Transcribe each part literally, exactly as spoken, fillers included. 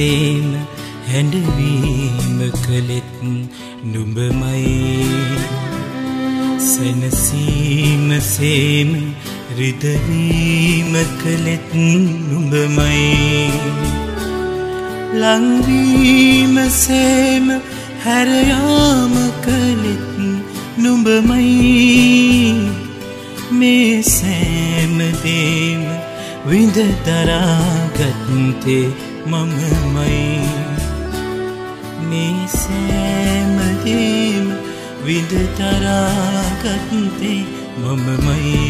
සේම හැඬවීම කළෙත් නුඹමයි සැනසීම සේම රිදවීම කළෙත් නුඹමයි ලංවීම සේම හැරයාම කළෙත් නුඹමයි මේ සෑම දේම විඳ දරාගත්තේ මමමයි මේ සෑම දේම විඳ දරාගත්තේ මමමයි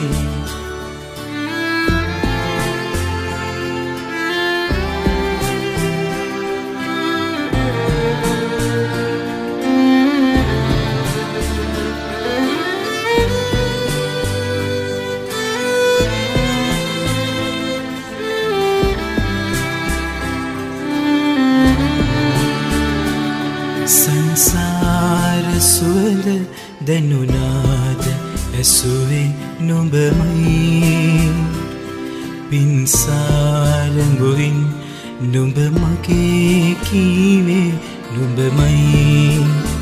සංසාර සුවඳ දැනුනාද ඇසුවේ නුඹමයි පින්සාරඟුවින් නුඹ මගේ කීවේ නුඹමයි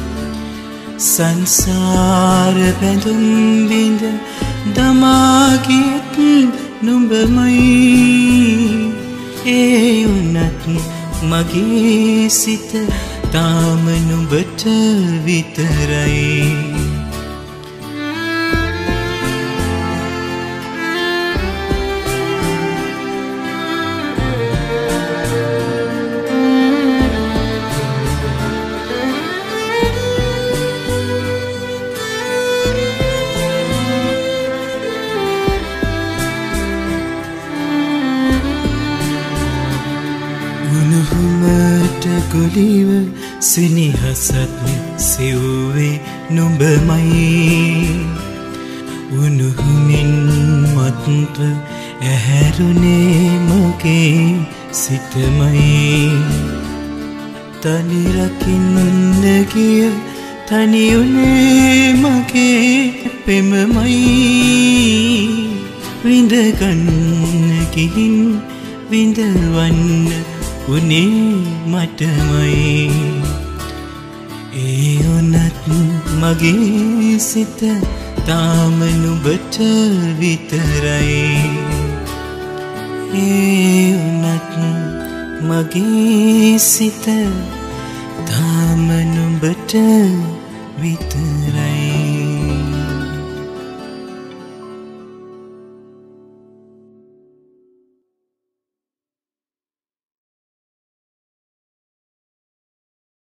සංසාර බැඳුම් බිඳ දමාගියත් නුඹමයි ඒ වුණත් මගේ සිත තාම නුඹට විතරයි උණුහුමට ගොලිව සිනිහසත් සිව්වේ නුඹමයි උණුහුමින් මත්ව ඇහැරුනේ මගේ සිතමයි තනි රකින්න ගිය තනියුනේ මගේ පෙමමයි විඳගන්න ගිහින් විඳවන්න උනේ මටමයි ඒ වුණත් මගේ සිත තාම නුඹට විතරයි ඒ වුණත් මගේ සිත තාම නුඹට විතරයි